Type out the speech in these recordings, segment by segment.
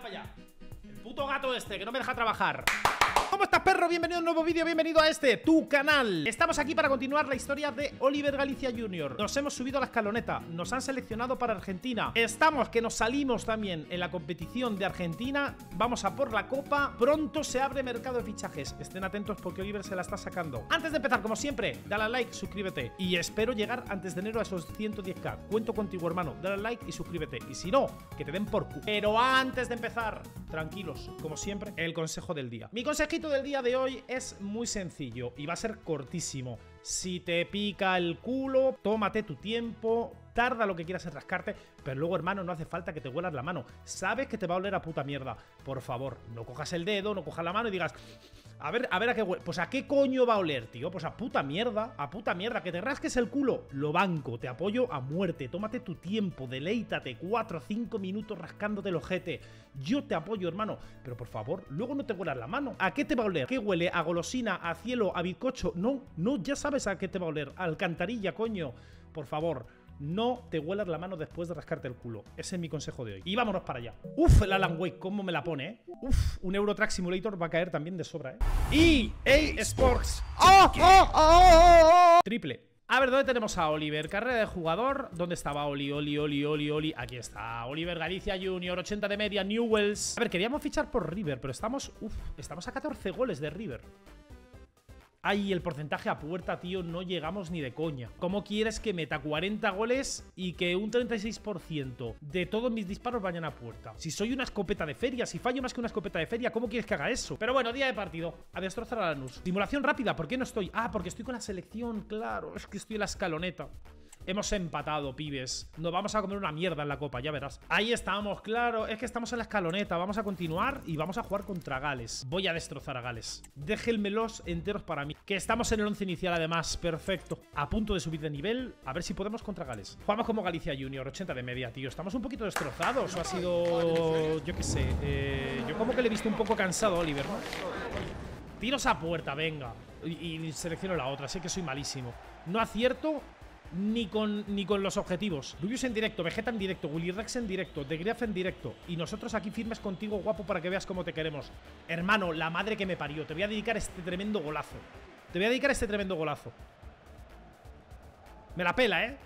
para allá. El puto gato este que no me deja trabajar. ¿Cómo estás, perro? Bienvenido a un nuevo vídeo, bienvenido a tu canal. Estamos aquí para continuar la historia de Oliver Galicia Jr. Nos hemos subido a la escaloneta, nos han seleccionado para Argentina. Estamos, que nos salimos también en la competición de Argentina. Vamos a por la copa. Pronto se abre mercado de fichajes. Estén atentos porque Oliver se la está sacando. Antes de empezar, como siempre, dale al like, suscríbete. Y espero llegar antes de enero a esos 110k. Cuento contigo, hermano. Dale al like y suscríbete. Y si no, que te den por cu. Pero antes de empezar, tranquilos, como siempre, el consejo del día. Mi consejito del día de hoy es muy sencillo y va a ser cortísimo. Si te pica el culo, tómate tu tiempo, tarda lo que quieras en rascarte, pero luego, hermano, no hace falta que te huelas la mano. Sabes que te va a oler a puta mierda. Por favor, no cojas el dedo, no cojas la mano y digas, a ver a qué huele. Pues a qué coño va a oler, tío. Pues a puta mierda, que te rasques el culo. Lo banco, te apoyo a muerte. Tómate tu tiempo, deleítate 4 o 5 minutos rascándote el ojete. Yo te apoyo, hermano, pero por favor, luego no te huelas la mano. ¿A qué te va a oler? ¿Qué huele? ¿A golosina? ¿A cielo? ¿A bizcocho? No, ya sabes a qué te va a oler. A alcantarilla, coño. Por favor, no te huelas la mano después de rascarte el culo. Ese es mi consejo de hoy. Y vámonos para allá. Uf, el Alan Wake, cómo me la pone, ¿eh? Uf, un Euro Truck Simulator va a caer también de sobra, ¿eh? EA Sports. Triple. A ver, ¿dónde tenemos a Oliver? Carrera de jugador. ¿Dónde estaba Oli? Aquí está. Oliver Galicia Jr., 80 de media, Newells. A ver, queríamos fichar por River, pero estamos a 14 goles de River. Ay, el porcentaje a puerta, tío, no llegamos ni de coña. ¿Cómo quieres que meta 40 goles y que un 36% de todos mis disparos vayan a puerta? Si soy una escopeta de feria, si fallo más que una escopeta de feria, ¿cómo quieres que haga eso? Pero bueno, día de partido. A destrozar a Lanús. Simulación rápida, ¿por qué no estoy? Ah, porque estoy con la selección, claro. Es que estoy en la escaloneta. Hemos empatado, pibes. Nos vamos a comer una mierda en la copa, ya verás. Ahí estamos, claro. Es que estamos en la escaloneta. Vamos a continuar y vamos a jugar contra Gales. Voy a destrozar a Gales. Déjenmelos enteros para mí. Que estamos en el 11 inicial, además. Perfecto. A punto de subir de nivel. A ver si podemos contra Gales. Jugamos como Galicia Jr., 80 de media, tío. Estamos un poquito destrozados. O ha sido... yo qué sé. Yo como que le he visto un poco cansado a Oliver, ¿no? Tiros a puerta, venga. Y selecciono la otra. Sé que soy malísimo. No acierto ni con los objetivos. Rubius en directo, Vegeta en directo, Willy Rex en directo, The Gref en directo. Y nosotros aquí firmes contigo, guapo, para que veas cómo te queremos. Hermano, la madre que me parió. Te voy a dedicar este tremendo golazo. Me la pela, ¿eh?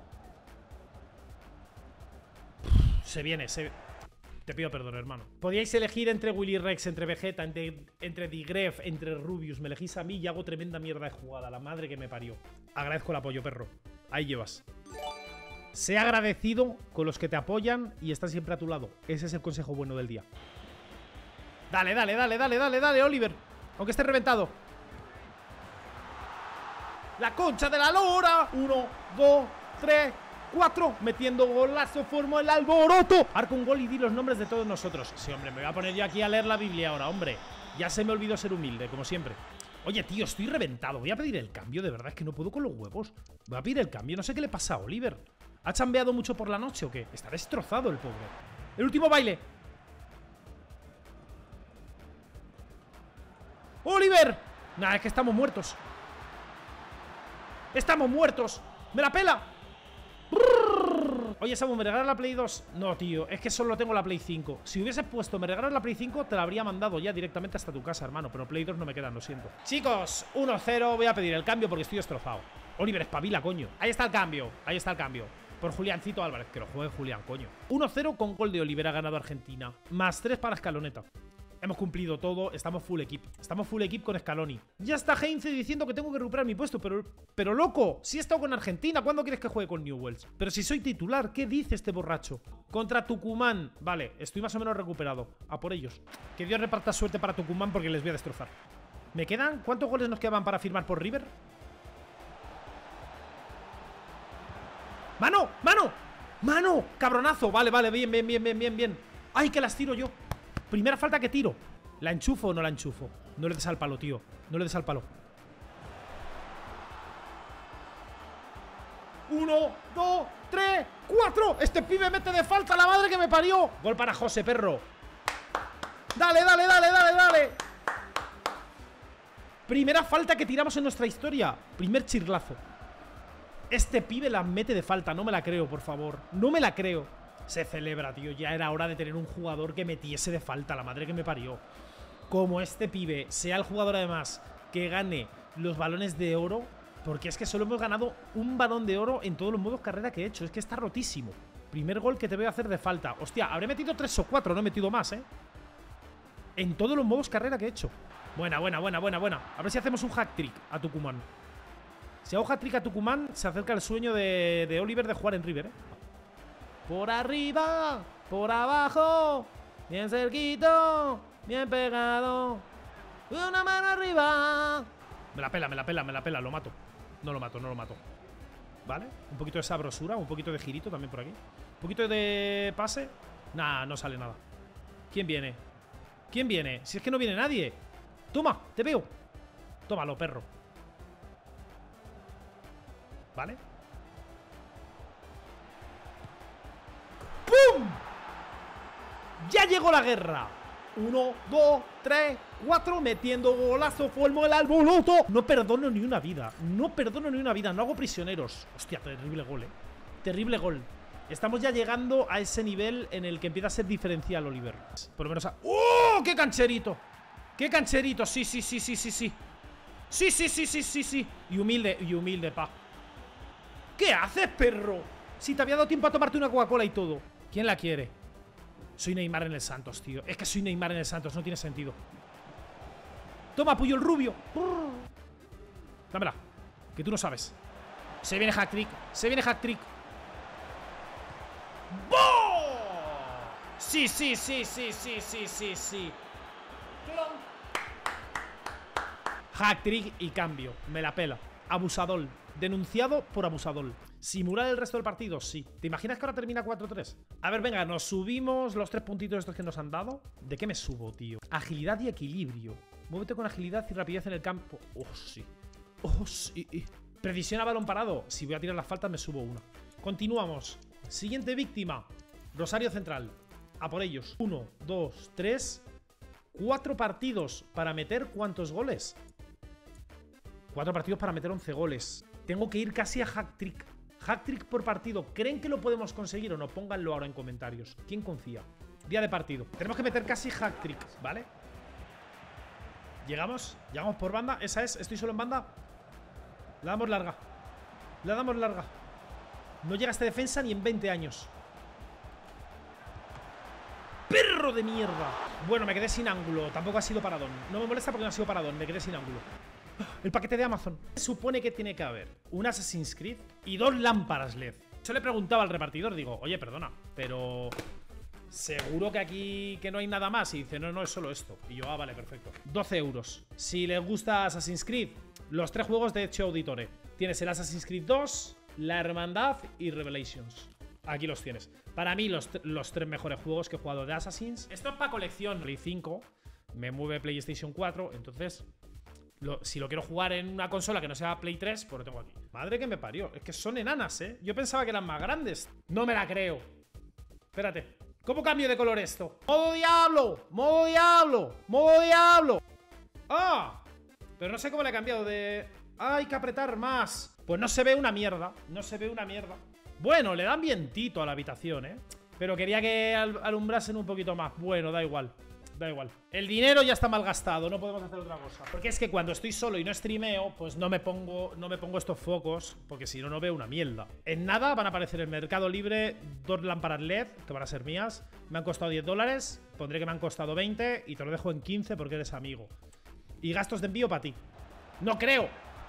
Se viene. Te pido perdón, hermano. Podíais elegir entre Willy Rex, entre Vegeta, entre The Gref, entre Rubius. Me elegís a mí y hago tremenda mierda de jugada. La madre que me parió. Agradezco el apoyo, perro. Ahí llevas. Sé agradecido con los que te apoyan y están siempre a tu lado. Ese es el consejo bueno del día. Dale, Oliver. Aunque esté reventado. La concha de la lora. 1, 2, 3, 4, metiendo golazo, formó el alboroto. Marca un gol y di los nombres de todos nosotros. Sí, hombre, me voy a poner yo aquí a leer la Biblia ahora, hombre. Ya se me olvidó ser humilde, como siempre. Oye, tío, estoy reventado. Voy a pedir el cambio, de verdad, es que no puedo con los huevos. Voy a pedir el cambio, no sé qué le pasa a Oliver. ¿Ha chambeado mucho por la noche o qué? Está destrozado el pobre. El último baile. ¡Oliver! Nah, es que estamos muertos. ¡Me la pela! Oye, Samu, ¿me regalas la Play 2? No, tío, es que solo tengo la Play 5. Si hubieses puesto, ¿me regalas la Play 5? Te la habría mandado ya directamente hasta tu casa, hermano. Pero Play 2 no me quedan, lo siento. Chicos, 1-0, voy a pedir el cambio porque estoy destrozado. Oliver, espabila, coño. Ahí está el cambio, Por Juliancito Álvarez, que lo juegue Julián, coño. 1-0 con gol de Oliver, ha ganado Argentina. Más 3 para escaloneta. Hemos cumplido todo, estamos full equip. Estamos full equip con Scaloni. Ya está Heinze diciendo que tengo que recuperar mi puesto. Pero loco, si he estado con Argentina, ¿cuándo quieres que juegue con Newells? Pero si soy titular, ¿qué dice este borracho? Contra Tucumán. Vale, estoy más o menos recuperado. A por ellos. Que Dios reparta suerte para Tucumán porque les voy a destrozar. ¿Me quedan? ¿Cuántos goles nos quedan para firmar por River? ¡Mano! ¡Cabronazo! Vale, bien. ¡Ay, que las tiro yo! Primera falta que tiro. ¿La enchufo o no la enchufo? No le des al palo, tío. 1, 2, 3, 4. Este pibe mete de falta, la madre que me parió. Gol para José, perro. Dale. Primera falta que tiramos en nuestra historia. Primer chirlazo. Este pibe la mete de falta, no me la creo, por favor. No me la creo. Se celebra, tío. Ya era hora de tener un jugador que metiese de falta. La madre que me parió. Como este pibe sea el jugador, además, que gane los balones de oro. Porque es que solo hemos ganado un balón de oro en todos los modos carrera que he hecho. Es que está rotísimo. Primer gol que te voy a hacer de falta. Hostia, habré metido 3 o 4. No he metido más, en todos los modos carrera que he hecho. Buena. A ver si hacemos un hack-trick a Tucumán. Si hago hat-trick a Tucumán, se acerca el sueño de Oliver de jugar en River, Por arriba, por abajo, bien cerquito, bien pegado. Una mano arriba. Me la pela, lo mato. No lo mato. ¿Vale? Un poquito de sabrosura, un poquito de girito también por aquí. Un poquito de pase. Nah, no sale nada. ¿Quién viene? Si es que no viene nadie. Toma, te veo. Tómalo, perro. ¿Vale? ¡Pum! ¡Ya llegó la guerra! 1, 2, 3, 4. Metiendo golazo, formo el alboroto. No perdono ni una vida. No hago prisioneros. Hostia, terrible gol, Terrible gol. Estamos ya llegando a ese nivel en el que empieza a ser diferencial, Oliver. Por lo menos a... ¡Oh! ¡Qué cancherito! Sí. Sí. Y humilde, pa. ¿Qué haces, perro? Si te había dado tiempo a tomarte una Coca-Cola y todo. ¿Quién la quiere? Soy Neymar en el Santos, tío. Es que soy Neymar en el Santos, no tiene sentido. Toma, Puyol Rubio. Dámela, que tú no sabes. Se viene hack-trick. ¡Boh! Sí. Hack-trick y cambio. Me la pela. Abusador. Denunciado por abusador. ¿Simular el resto del partido? Sí. ¿Te imaginas que ahora termina 4-3? A ver, venga, nos subimos los 3 puntitos estos que nos han dado. ¿De qué me subo, tío? Agilidad y equilibrio. Muévete con agilidad y rapidez en el campo. Oh, sí. Precisión a balón parado. Si voy a tirar las faltas, me subo una. Continuamos. Siguiente víctima. Rosario Central. A por ellos. 1, 2, 3. 4 partidos para meter ¿cuántos goles? 4 partidos para meter 11 goles. Tengo que ir casi a hack-trick. Hack-trick por partido. ¿Creen que lo podemos conseguir o no? Pónganlo ahora en comentarios. ¿Quién confía? Día de partido. Tenemos que meter casi hack-trick, ¿vale? Llegamos por banda. Esa es. Estoy solo en banda. La damos larga. No llega esta defensa ni en 20 años. ¡Perro de mierda! Bueno, me quedé sin ángulo. Tampoco ha sido paradón. No me molesta porque no ha sido paradón. Me quedé sin ángulo. El paquete de Amazon. Supone que tiene que haber un Assassin's Creed y 2 lámparas LED. Yo le preguntaba al repartidor, digo, oye, perdona, pero ¿seguro que aquí que no hay nada más? Y dice, no, es solo esto. Y yo, vale, perfecto. 12 euros. Si les gusta Assassin's Creed, los 3 juegos de Ezio Auditore. Tienes el Assassin's Creed 2, La Hermandad y Revelations. Aquí los tienes. Para mí, los 3 mejores juegos que he jugado de Assassin's. Esto es para colección. Play 5, me mueve PlayStation 4, entonces... si lo quiero jugar en una consola que no sea Play 3, pues lo tengo aquí. Madre que me parió. Es que son enanas, Yo pensaba que eran más grandes. No me la creo. Espérate. ¿Cómo cambio de color esto? ¡Modo diablo! ¡Ah! Pero no sé cómo le he cambiado de... ¡Ah, hay que apretar más! Pues no se ve una mierda. Bueno, le dan vientito a la habitación, Pero quería que alumbrasen un poquito más. Bueno, da igual. El dinero ya está mal gastado, no podemos hacer otra cosa. Porque es que cuando estoy solo y no streameo, pues no me pongo estos focos, porque si no, no veo una mierda. En nada van a aparecer en Mercado Libre 2 lámparas LED, que van a ser mías. Me han costado $10, pondré que me han costado 20 y te lo dejo en 15 porque eres amigo. Y gastos de envío para ti. ¡No creo!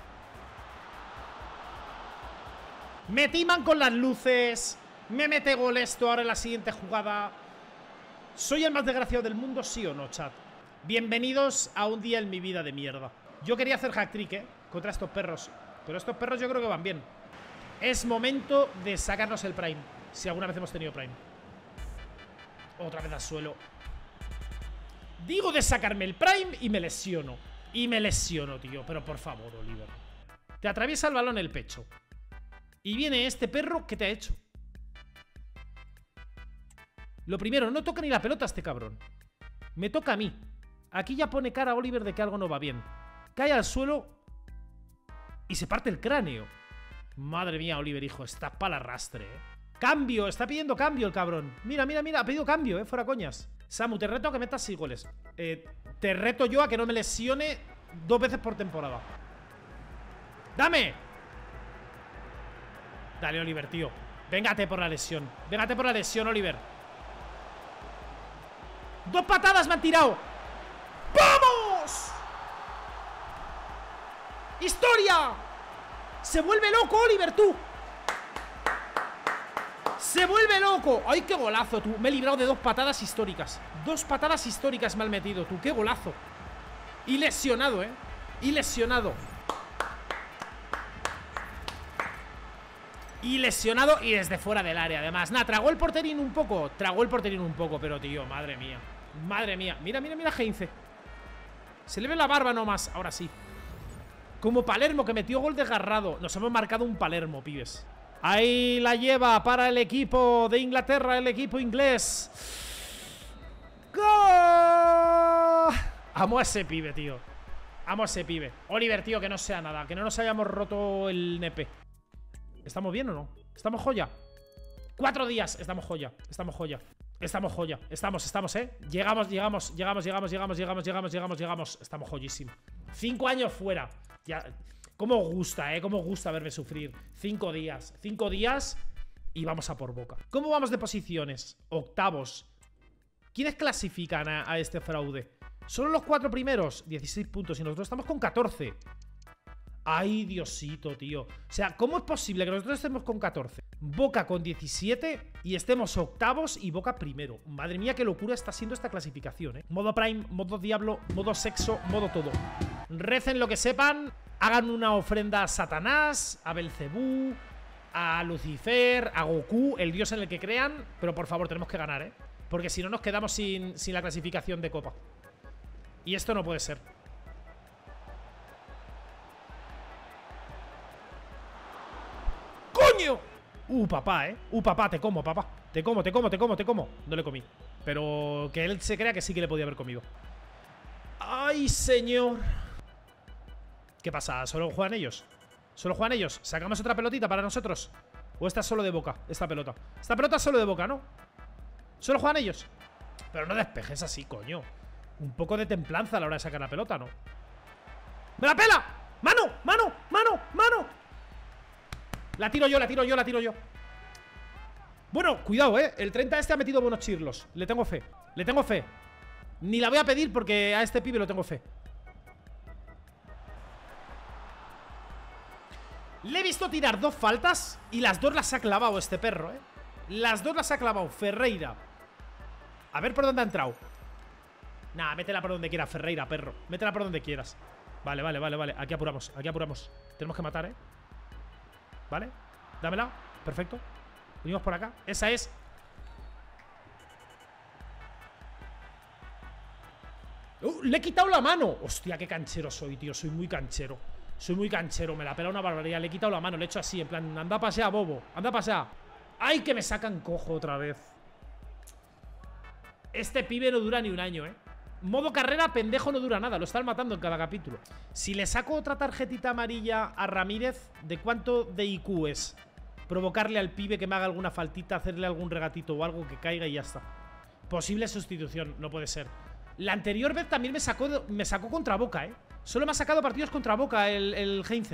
Me timan con las luces. Me mete gol esto ahora en la siguiente jugada. ¿Soy el más desgraciado del mundo, sí o no, chat? Bienvenidos a un día en mi vida de mierda. Yo quería hacer hack-trick, contra estos perros. Pero estos perros yo creo que van bien. Es momento de sacarnos el Prime. Si alguna vez hemos tenido Prime. Otra vez al suelo. Digo de sacarme el Prime y me lesiono. Tío. Pero por favor, Oliver. Te atraviesa el balón en el pecho. Y viene este perro, ¿qué te ha hecho? Lo primero, no toca ni la pelota a este cabrón. Me toca a mí. Aquí ya pone cara a Oliver de que algo no va bien. Cae al suelo y se parte el cráneo. Madre mía, Oliver, hijo, estás para el arrastre, Cambio, está pidiendo cambio el cabrón. Mira, mira, mira, ha pedido cambio, fuera coñas. Samu, te reto a que metas 6 goles. Te reto yo a que no me lesione 2 veces por temporada. ¡Dame! Dale, Oliver, tío. Véngate por la lesión. Véngate por la lesión, Oliver. 2 patadas me han tirado. ¡Vamos! ¡Historia! Se vuelve loco, Oliver, tú. ¡Se vuelve loco! ¡Ay, qué golazo, tú! Me he librado de 2 patadas históricas. 2 patadas históricas me han metido, tú. ¡Qué golazo! Y lesionado, Y lesionado. Y lesionado y desde fuera del área, además. Nada, tragó el porterín un poco. Tragó el porterín un poco, pero, tío, madre mía. Madre mía. Mira, mira, mira, Heinze. Se le ve la barba nomás. Ahora sí. Como Palermo, que metió gol desgarrado. Nos hemos marcado un Palermo, pibes. Ahí la lleva para el equipo de Inglaterra, el equipo inglés. ¡Gol! Amo a ese pibe, tío. Amo a ese pibe. Oliver, tío, que no sea nada. Que no nos hayamos roto el nepe. ¿Estamos bien o no? ¿Estamos joya? 4 días. Estamos joya. Estamos joya. Estamos joya. Estamos, Llegamos. Estamos joyísimo. 5 años fuera. Ya. ¿Cómo os gusta, cómo os gusta verme sufrir? 5 días. 5 días y vamos a por Boca. ¿Cómo vamos de posiciones? Octavos. ¿Quiénes clasifican a este fraude? Solo los 4 primeros. 16 puntos y nosotros estamos con 14. Ay, Diosito, tío. O sea, ¿cómo es posible que nosotros estemos con 14? Boca con 17 y estemos octavos y Boca primero. Madre mía, qué locura está siendo esta clasificación, Modo Prime, modo Diablo, modo Sexo, modo todo. Recen lo que sepan. Hagan una ofrenda a Satanás, a Belcebú, a Lucifer, a Goku, el dios en el que crean. Pero por favor, tenemos que ganar, porque si no nos quedamos sin la clasificación de Copa. Y esto no puede ser. ¡Coño! Papá, papá, te como, papá. Te como. No le comí. Pero que él se crea que sí que le podía haber comido. ¡Ay, señor! ¿Qué pasa? ¿Solo juegan ellos? ¿Solo juegan ellos? ¿Sacamos otra pelotita para nosotros? ¿O esta es solo de Boca? Esta pelota. Esta pelota es solo de Boca, ¿no? ¿Solo juegan ellos? Pero no despejes así, coño. Un poco de templanza a la hora de sacar la pelota, ¿no? ¡Me la pela! ¡Mano! ¡Mano! ¡Mano! ¡Mano! La tiro yo. Bueno, cuidado, el 30 este ha metido buenos chirlos. Le tengo fe. Ni la voy a pedir porque a este pibe lo tengo fe. Le he visto tirar 2 faltas y las 2 las ha clavado este perro, Las 2 las ha clavado Ferreira. A ver por dónde ha entrado. Nah, métela por donde quieras, Ferreira, perro. Métela por donde quieras. Vale. Aquí apuramos. Tenemos que matar, Vale, dámela. Perfecto. Venimos por acá. Esa es. Le he quitado la mano. Hostia, qué canchero soy, tío. Soy muy canchero. Me la pela una barbaridad. Le he quitado la mano. Le he hecho así, en plan, anda a pasear, bobo. Anda a pasear. ¡Ay, que me sacan cojo otra vez! Este pibe no dura ni un año, Modo carrera, pendejo, no dura nada. Lo están matando en cada capítulo. Si le saco otra tarjetita amarilla a Ramírez, ¿de cuánto de IQ es? Provocarle al pibe que me haga alguna faltita, hacerle algún regatito o algo que caiga y ya está. Posible sustitución, no puede ser. La anterior vez también me sacó contra Boca, Solo me ha sacado partidos contra Boca el Heinze.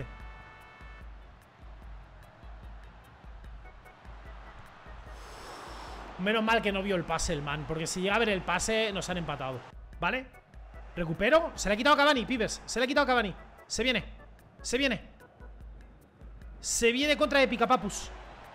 Menos mal que no vio el pase el man, porque si llega a ver el pase nos han empatado. ¿Vale? Recupero. Se le ha quitado a Cavani, pibes. Se le ha quitado a Cavani. Se viene. Se viene contra de Picapapus.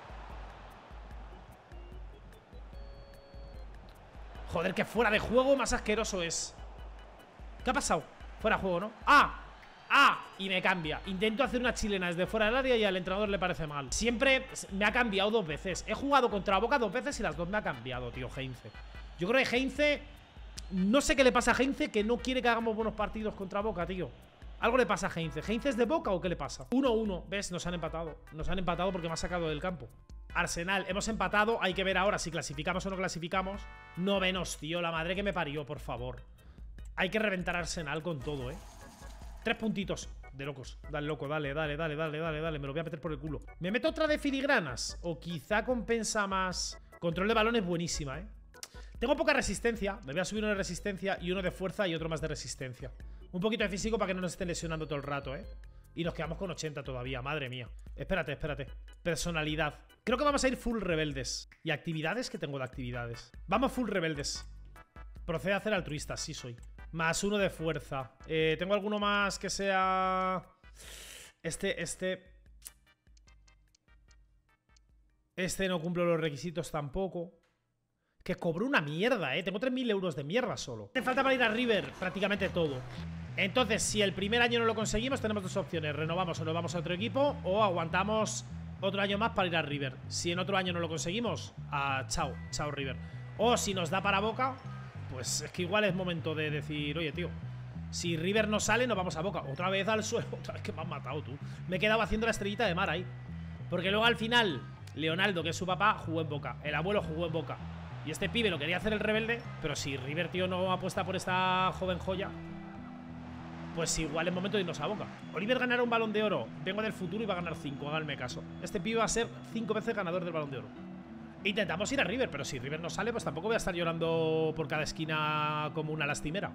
Joder, que fuera de juego más asqueroso es. ¿Qué ha pasado? Fuera de juego, ¿no? ¡Ah! Y me cambia. Intento hacer una chilena desde fuera del área y al entrenador le parece mal. Siempre me ha cambiado 2 veces. He jugado contra Boca 2 veces y las 2 me ha cambiado, tío, Heinze. Yo creo que Heinze... No sé qué le pasa a Heinze, que no quiere que hagamos buenos partidos contra Boca, tío. Algo le pasa a Heinze. ¿Heinze es de Boca o qué le pasa? 1-1. ¿Ves? Nos han empatado. Nos han empatado porque me ha sacado del campo. Arsenal, hemos empatado. Hay que ver ahora si clasificamos o no clasificamos. Novenos, tío. La madre que me parió, por favor. Hay que reventar a Arsenal con todo, 3 puntitos. De locos. Dale, loco, dale. Me lo voy a meter por el culo. ¿Me meto otra de filigranas? O quizá compensa más. Control de balón es buenísima, Tengo poca resistencia. Me voy a subir una de resistencia y uno de fuerza y otro más de resistencia. Un poquito de físico para que no nos estén lesionando todo el rato, Y nos quedamos con 80 todavía, madre mía. Espérate. Personalidad. Creo que vamos a ir full rebeldes. ¿Y actividades? ¿Qué tengo de actividades? Vamos full rebeldes. Procede a hacer altruista, sí soy. Más uno de fuerza. ¿Tengo alguno más que sea...? Este no cumplo los requisitos tampoco. Que cobró una mierda, Tengo 3.000 euros de mierda solo. Te falta para ir a River prácticamente todo. Entonces, si el primer año no lo conseguimos, tenemos dos opciones. Renovamos o nos vamos a otro equipo, o aguantamos otro año más para ir a River. Si en otro año no lo conseguimos, chao River. O si nos da para Boca, pues es que igual es momento de decir, oye, tío, si River no sale, nos vamos a Boca. Otra vez al suelo, otra vez que me han matado, tú. Me he quedado haciendo la estrellita de mar ahí. Porque luego al final, Leonardo, que es su papá, jugó en Boca. El abuelo jugó en Boca. Y este pibe lo quería hacer el rebelde. Pero si River, tío, no apuesta por esta joven joya, pues igual es momento de irnos a Boca. Oliver ganará un Balón de Oro. Vengo del futuro y va a ganar 5, háganme caso. Este pibe va a ser 5 veces ganador del Balón de Oro. Intentamos ir a River, pero si River no sale, pues tampoco voy a estar llorando por cada esquina como una lastimera.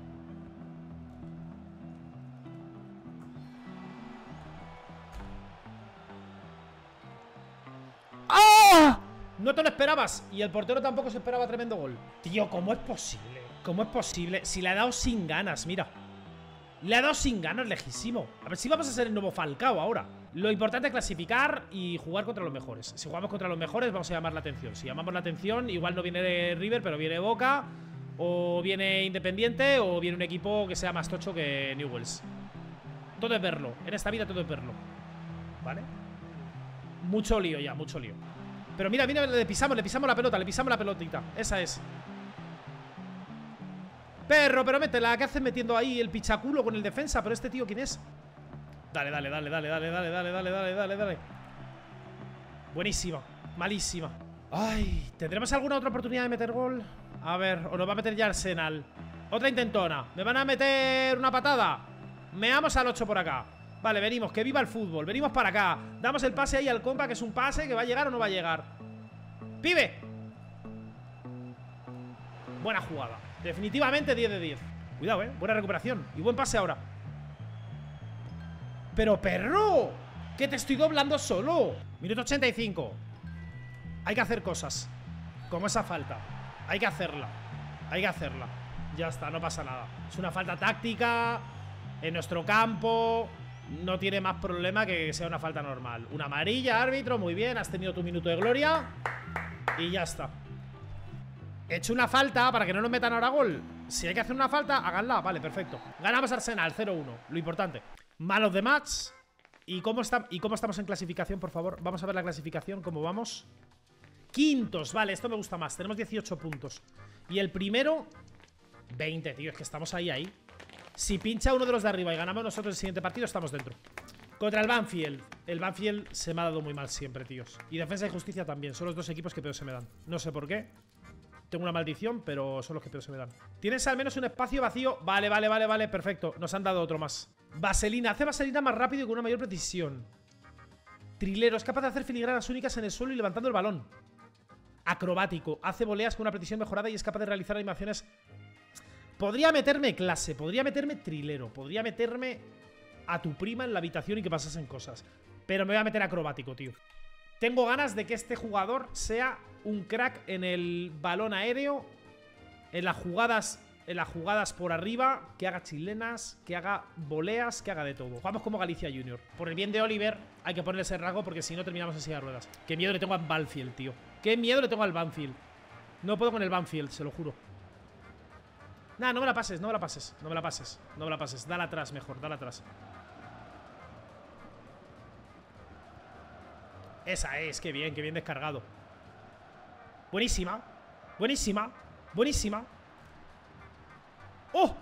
¡Ah! No te lo esperabas. Y el portero tampoco se esperaba tremendo gol. Tío, ¿cómo es posible? ¿Cómo es posible? Si le ha dado sin ganas, mira. Le ha dado sin ganas, lejísimo. A ver si vamos a ser el nuevo Falcao ahora. Lo importante es clasificar y jugar contra los mejores. Si jugamos contra los mejores, vamos a llamar la atención. Si llamamos la atención, igual no viene River, pero viene Boca, o viene Independiente, o viene un equipo que sea más tocho que Newell's. Todo es verlo. En esta vida todo es verlo. ¿Vale? Mucho lío ya, mucho lío. Pero mira, le pisamos la pelota, le pisamos la pelotita. Esa es. Perro, pero métela. ¿Qué haces metiendo ahí el pichaculo con el defensa? Pero este tío, ¿quién es? Dale. Buenísima, malísima. Ay, ¿tendremos alguna otra oportunidad de meter gol? A ver, o nos va a meter ya Arsenal. Otra intentona. ¿Me van a meter una patada? Meamos al 8 por acá. Vale, venimos, que viva el fútbol. Venimos para acá. Damos el pase ahí al compa, que es un pase que va a llegar o no va a llegar. ¡Pibe! Buena jugada. Definitivamente 10 de 10. Cuidado, buena recuperación. Y buen pase ahora. ¡Pero perro! ¡Que te estoy doblando solo! Minuto 85. Hay que hacer cosas. Como esa falta. Hay que hacerla. Ya está, no pasa nada. Es una falta táctica en nuestro campo. No tiene más problema que sea una falta normal. Una amarilla, árbitro, muy bien. Has tenido tu minuto de gloria. Y ya está. He hecho una falta para que no nos metan ahora gol. Si hay que hacer una falta, háganla. Vale, perfecto. Ganamos Arsenal, 0-1, lo importante. Malos de match. ¿Y cómo estamos en clasificación, por favor? Vamos a ver la clasificación, cómo vamos. Quintos, vale, esto me gusta más. Tenemos 18 puntos. Y el primero 20, tío, es que estamos ahí. Si pincha uno de los de arriba y ganamos nosotros el siguiente partido, estamos dentro. Contra el Banfield. El Banfield se me ha dado muy mal siempre, tíos. Y Defensa y Justicia también. Son los dos equipos que peor se me dan. No sé por qué. Tengo una maldición, pero son los que peor se me dan. ¿Tienes al menos un espacio vacío? Vale, perfecto. Nos han dado otro más. Vaselina. Hace vaselina más rápido y con una mayor precisión. Trilero. Es capaz de hacer filigranas únicas en el suelo y levantando el balón. Acrobático. Hace voleas con una precisión mejorada y es capaz de realizar animaciones. Podría meterme clase. Podría meterme trilero. Podría meterme a tu prima en la habitación y que pasasen cosas. Pero me voy a meter acrobático, tío. Tengo ganas de que este jugador sea un crack en el balón aéreo, en las jugadas por arriba, que haga chilenas, que haga voleas, que haga de todo. Jugamos como Galicia Junior. Por el bien de Oliver hay que ponerle ese rasgo porque si no terminamos en silla de ruedas. Qué miedo le tengo al Banfield, tío. Qué miedo le tengo al Banfield. No puedo con el Banfield, se lo juro. Nah, no me la pases. Dale atrás mejor, dale atrás. Esa es, qué bien descargado. Buenísima. ¡Oh!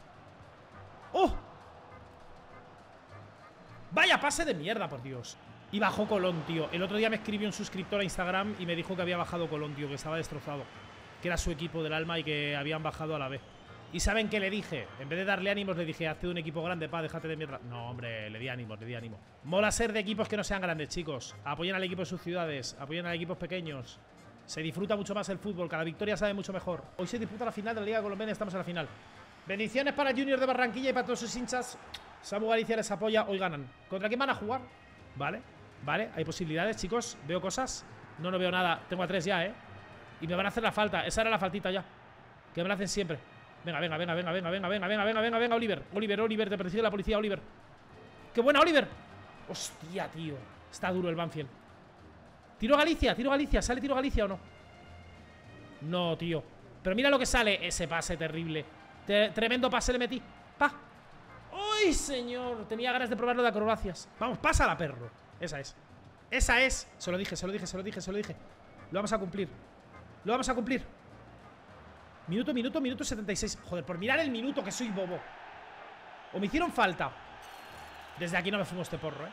Vaya pase de mierda, por Dios. Y bajó Colón, tío. El otro día me escribió un suscriptor a Instagram y me dijo que había bajado Colón, tío, que estaba destrozado. Que era su equipo del alma y que habían bajado a la B. Y ¿saben qué le dije? En vez de darle ánimos, le dije, hazte un equipo grande, pa, déjate de mierda. No, hombre, le di ánimos, le di ánimo. Mola ser de equipos que no sean grandes, chicos. Apoyen al equipo de sus ciudades, apoyen a equipos pequeños. Se disfruta mucho más el fútbol, cada victoria sabe mucho mejor. Hoy se disputa la final de la Liga Colombiana, estamos en la final. Bendiciones para Junior de Barranquilla y para todos sus hinchas. Samu Galicia les apoya, hoy ganan. ¿Contra quién van a jugar? Vale, vale, hay posibilidades, chicos. Veo cosas, no veo nada. Tengo a 3 ya, y me van a hacer la falta, esa era la faltita ya, que me la hacen siempre. Venga, venga, venga, venga, venga, venga, venga, venga, venga, venga, venga, Oliver. Oliver, te persigue la policía, Oliver. ¡Qué buena, Oliver! Hostia, tío. Está duro el Banfield. Tiro Galicia, ¿sale tiro Galicia o no? No, tío. Pero mira lo que sale. Ese pase terrible. Tremendo pase le metí. ¡Pa! ¡Uy, señor! Tenía ganas de probarlo de acrobacias. Vamos, pásala, perro. Esa es. Esa es. Se lo dije. Lo vamos a cumplir. Lo vamos a cumplir. Minuto 76. Joder, por mirar el minuto que soy bobo. O me hicieron falta. Desde aquí no me fumo este porro,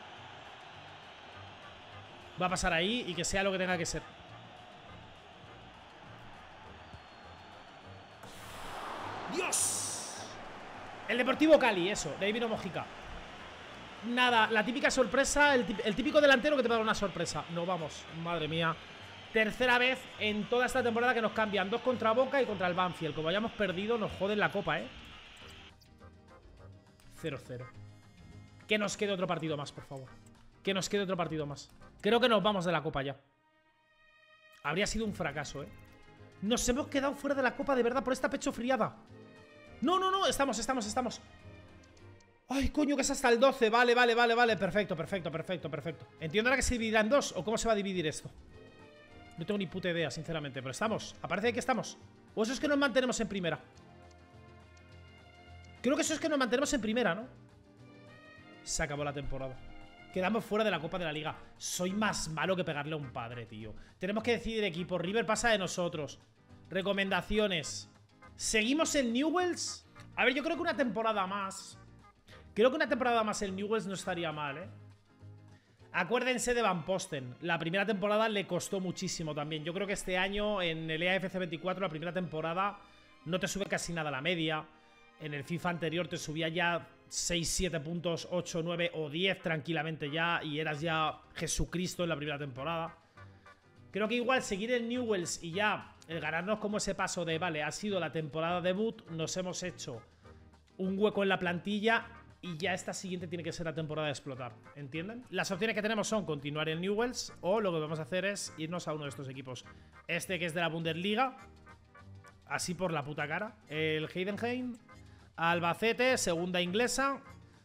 Va a pasar ahí y que sea lo que tenga que ser. ¡Dios! El Deportivo Cali, eso, de ahí vino Mojica. Nada, la típica sorpresa, el típico delantero que te va a dar una sorpresa. No, vamos, madre mía. Tercera vez en toda esta temporada que nos cambian. 2 contra Boca y contra el Banfield. Como hayamos perdido, nos joden la copa, 0-0. Que nos quede otro partido más, por favor. Que nos quede otro partido más. Creo que nos vamos de la copa ya. Habría sido un fracaso, Nos hemos quedado fuera de la copa de verdad por esta pecho friada. No, estamos. Ay, coño, que es hasta el 12. Vale. Perfecto. Entiendo ahora que se dividirá en 2. ¿O cómo se va a dividir esto? No tengo ni puta idea, sinceramente. Pero estamos, aparece que estamos. O eso es que nos mantenemos en primera. Creo que eso es que nos mantenemos en primera, ¿no? Se acabó la temporada. Quedamos fuera de la Copa de la Liga. Soy más malo que pegarle a un padre, tío. Tenemos que decidir equipo. River pasa de nosotros. Recomendaciones. ¿Seguimos en Newell's? A ver, yo creo que una temporada más. Creo que una temporada más en Newell's no estaría mal, Acuérdense de Van Posten. La primera temporada le costó muchísimo también. Yo creo que este año en el EAFC 24, la primera temporada, no te sube casi nada la media. En el FIFA anterior te subía ya 6, 7 puntos, 8, 9 o 10 tranquilamente ya. Y eras ya Jesucristo en la primera temporada. Creo que igual seguir en Newell's y ya el ganarnos como ese paso de, vale, ha sido la temporada debut, nos hemos hecho un hueco en la plantilla y ya esta siguiente tiene que ser la temporada de explotar, ¿entienden? Las opciones que tenemos son continuar en Newell's o lo que vamos a hacer es irnos a uno de estos equipos. Este que es de la Bundesliga, así por la puta cara. El Heidenheim, Albacete, segunda inglesa.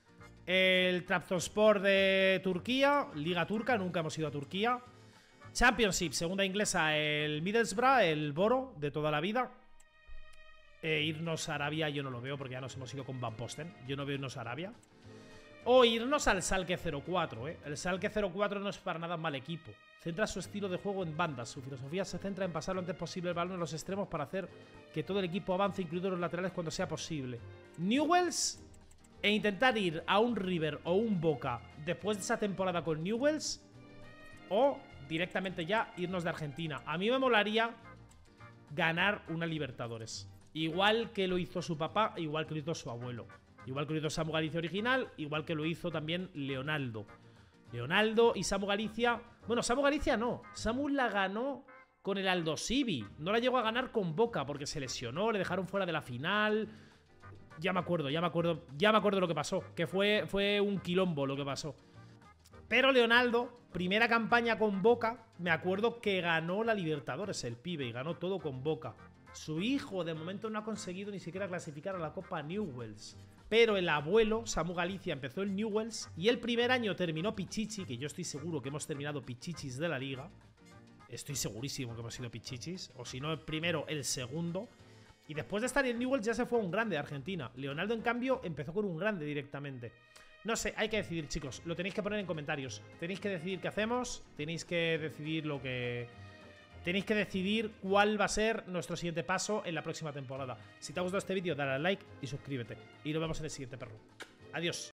El Trabzonspor de Turquía, Liga Turca, nunca hemos ido a Turquía. Championship, segunda inglesa, el Middlesbrough, el Boro de toda la vida. Irnos a Arabia yo no lo veo porque ya nos hemos ido con Van Posten. Yo no veo irnos a Arabia. O irnos al Schalke 04, El Schalke 04 no es para nada un mal equipo. Centra su estilo de juego en bandas. Su filosofía se centra en pasar lo antes posible el balón en los extremos para hacer que todo el equipo avance, incluidos los laterales cuando sea posible. Newell's e intentar ir a un River o un Boca después de esa temporada con Newell's, o directamente ya irnos de Argentina. A mí me molaría ganar una Libertadores. Igual que lo hizo su papá, igual que lo hizo su abuelo. Igual que lo hizo Samu Galicia original, igual que lo hizo también Leonardo. Leonardo y Samu Galicia... Bueno, Samu Galicia no. Samu la ganó con el Aldosivi. No la llegó a ganar con Boca porque se lesionó, le dejaron fuera de la final. Ya me acuerdo de lo que pasó. Que fue un quilombo lo que pasó. Pero Leonardo, primera campaña con Boca, me acuerdo que ganó la Libertadores el pibe y ganó todo con Boca. Su hijo de momento no ha conseguido ni siquiera clasificar a la Copa Newell's. Pero el abuelo, Samu Galicia, empezó en Newell's y el primer año terminó Pichichi, que yo estoy seguro que hemos terminado Pichichis de la liga. Estoy segurísimo que hemos sido Pichichis, o si no el primero, el segundo. Y después de estar en Newell's ya se fue a un grande de Argentina. Leonardo, en cambio, empezó con un grande directamente. No sé, hay que decidir, chicos. Lo tenéis que poner en comentarios. Tenéis que decidir qué hacemos. Tenéis que decidir lo que... Tenéis que decidir cuál va a ser nuestro siguiente paso en la próxima temporada. Si te ha gustado este vídeo, dale al like y suscríbete. Y nos vemos en el siguiente, perro. Adiós.